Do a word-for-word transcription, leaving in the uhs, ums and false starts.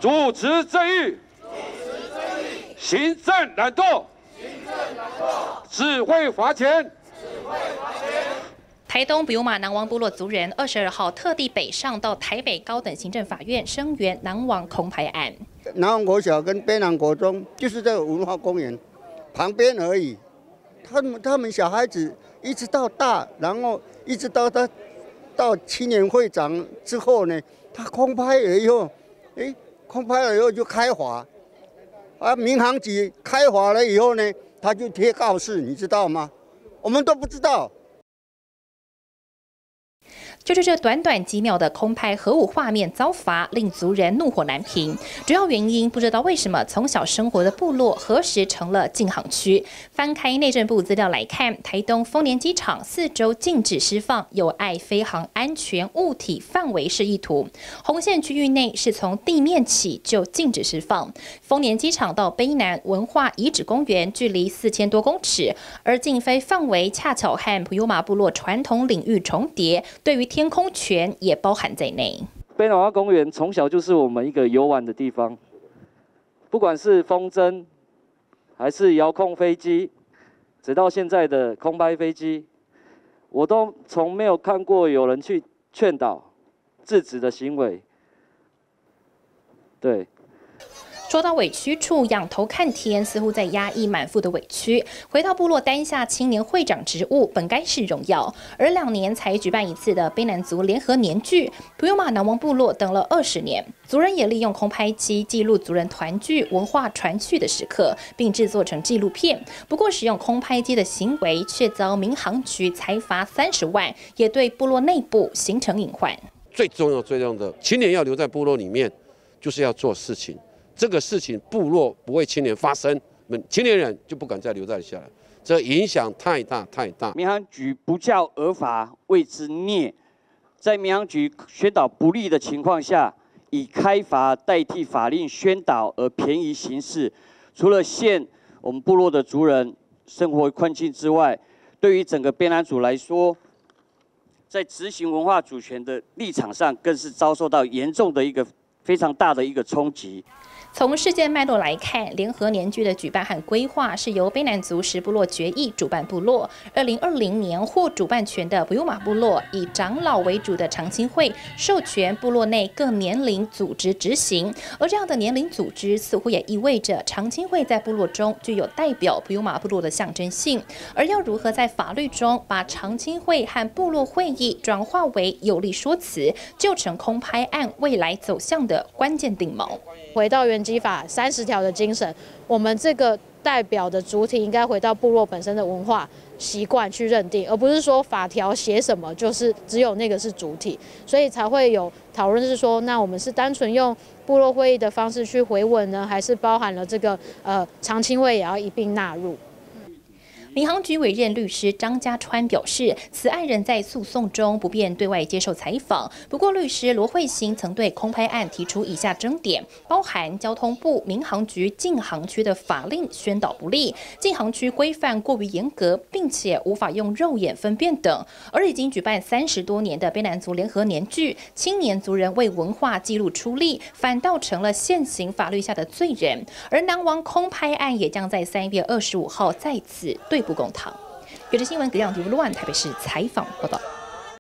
主持正义，行政懒惰，只会罚钱。 台东普悠玛南王部落族人二十二号特地北上到台北高等行政法院声援南王空拍案。 南王国小跟卑南国中就是这个文化公园旁边而已。他们他们小孩子一直到大，然后一直到他到青年会长之后呢，他空拍了以后，哎，空拍了以后就开罚，啊，民航局开罚了以后呢，他就贴告示，你知道吗？我们都不知道。 就是这短短几秒的空拍核武画面遭罚，令族人怒火难平。主要原因不知道为什么从小生活的部落何时成了禁航区。翻开内政部资料来看，台东丰年机场四周禁止释放有碍飞航安全物体范围示意图，红线区域内是从地面起就禁止释放。丰年机场到卑南文化遗址公园距离四千多公尺，而禁飞范围恰巧和普悠玛部落传统领域重叠。对于天空权也包含在内。 卑南文化公园从小就是我们一个游玩的地方，不管是风筝，还是遥控飞机，直到现在的空拍飞机，我都从没有看过有人去劝导、制止的行为。对。 说到委屈处，仰头看天，似乎在压抑满腹的委屈。回到部落担下青年会长职务，本该是荣耀，而两年才举办一次的卑南族联合年聚，普悠玛南王部落等了二十年。族人也利用空拍机记录族人团聚、文化传续的时刻，并制作成纪录片。不过，使用空拍机的行为却遭民航局裁罚三十万，也对部落内部形成隐患。 最重要、最重要的，青年要留在部落里面，就是要做事情。这个事情部落不为青年发声，青年人就不敢再留在下来，这影响太大太大。 民航局不教而罚，谓之孽。在民航局宣导不利的情况下，以开罚代替法令宣导而便宜行事，除了陷我们部落的族人生活困境之外，对于整个卑南族来说，在执行文化主权的立场上，更是遭受到严重的一个非常大的一个冲击。 从事件脉络来看，联合年聚的举办和规划是由卑南族十部落决议主办部落。二零二零年获主办权的普悠玛部落，以长老为主的长青会授权部落内各年龄组织执行。而这样的年龄组织，似乎也意味着长青会在部落中具有代表普悠玛部落的象征性。而要如何在法律中把长青会和部落会议转化为有力说辞，就成空拍案未来走向的关键定锚。 回到原基法三十条的精神，我们这个代表的主体应该回到部落本身的文化习惯去认定，而不是说法条写什么就是只有那个是主体，所以才会有讨论是说，那我们是单纯用部落会议的方式去回文呢，还是包含了这个呃长青会也要一并纳入？ 民航局委任律师张家川表示，此案仍在诉讼中，不便对外接受采访。不过，律师罗慧欣曾对空拍案提出以下争点，包含交通部民航局禁航区的法令宣导不力，禁航区规范过于严格，并且无法用肉眼分辨等。而已经举办三十多年的卑南族联合年聚，青年族人为文化记录出力，反倒成了现行法律下的罪人。而南王空拍案也将在三月二十五号再次对。不公堂。有的新闻，葛亮 T V 乱台北市采访报道。